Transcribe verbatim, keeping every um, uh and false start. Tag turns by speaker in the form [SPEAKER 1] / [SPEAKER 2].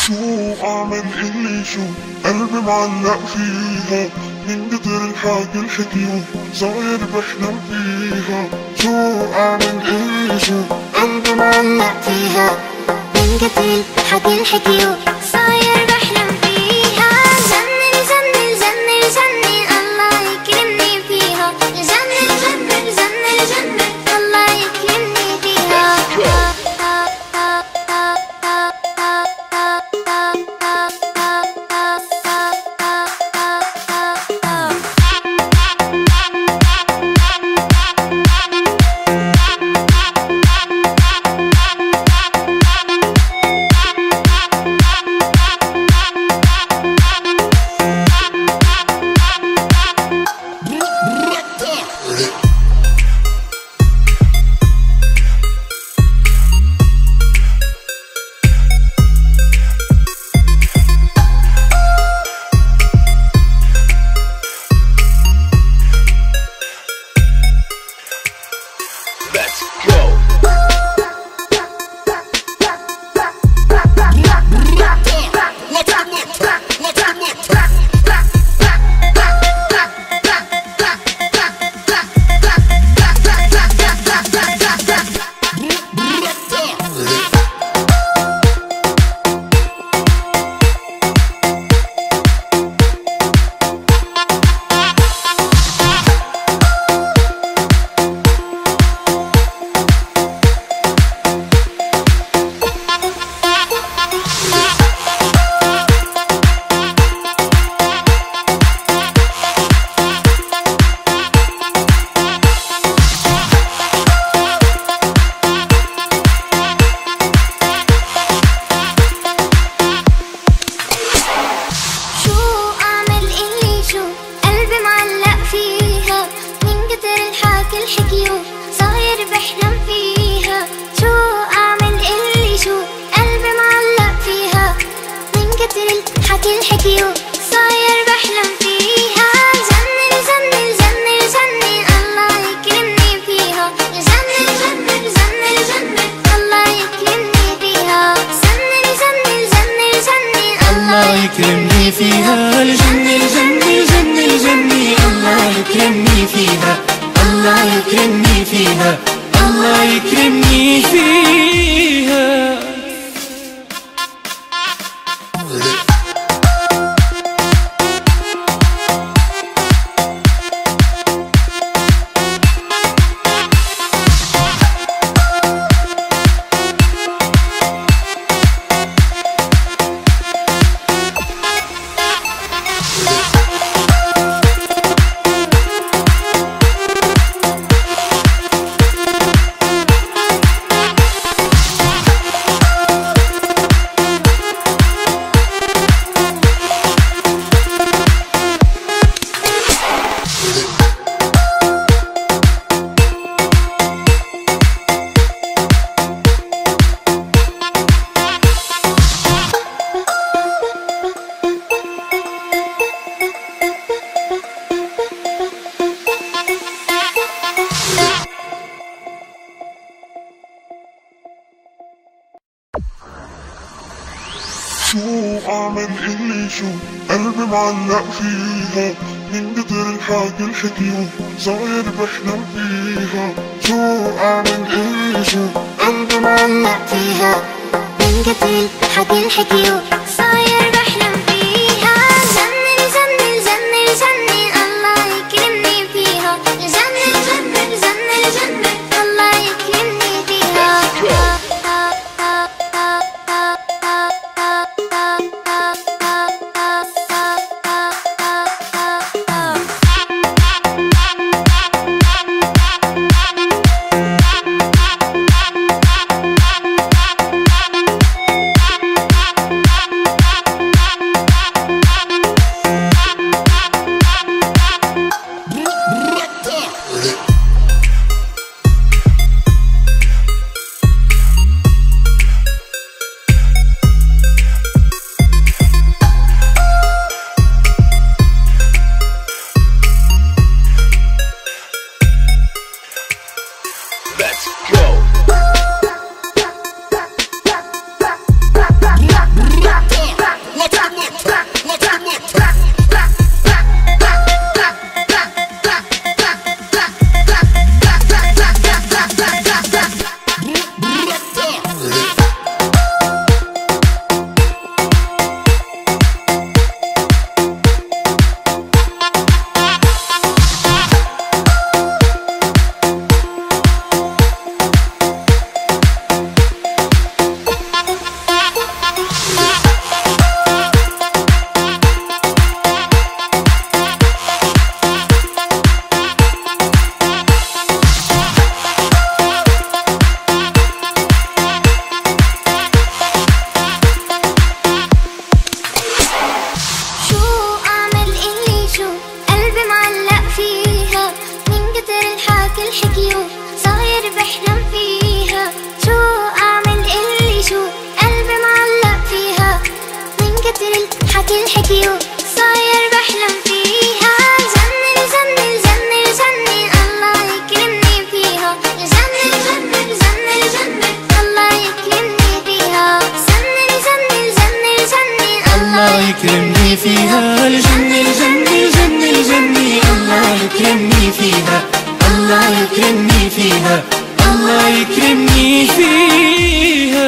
[SPEAKER 1] شو اعمل اللي شو قلبي معلق فيها، من كتر الحكي الحكيو صاير بحلم فيها. شو اعمل اللي شو
[SPEAKER 2] قلبي معلق فيها، من كتر الحكي الحكيو صاير بحلم فيها. جنن جنن جنن جنن الله يكرمني فيها، جنن جنن جنن جنن الله يكرمني فيها.
[SPEAKER 3] يكرمني فيها الجنة الجنة الجنة الجنة الله يكرمني فيها، الله يكرمني فيها، الله يكرمني فيها.
[SPEAKER 1] شو اعمل اللي شو قلبي معلق فيها، من كتر الحكي الحكيو صاير بحلم فيها. شو اعمل اللي شو
[SPEAKER 2] قلبي معلق فيها، من كتر الحكي الحكيو صاير بحلم فيها. جنن جنن جنن جنن الله يكرمني فيها، جنن جنن جنن جنن الله يكرمني فيها. الحكي وصاير بحلم فيها. جنن جنن جنن جنن الله يكرمني فيها. جنن جنن جنن جنن الله يكرمني فيها. جنن جنن جنن جنن
[SPEAKER 3] الله يكرمني فيها. الجنة الجنة الجنة الجنة الله يكرمني فيها. الله يكرمني فيها. الله يكرمني فيها.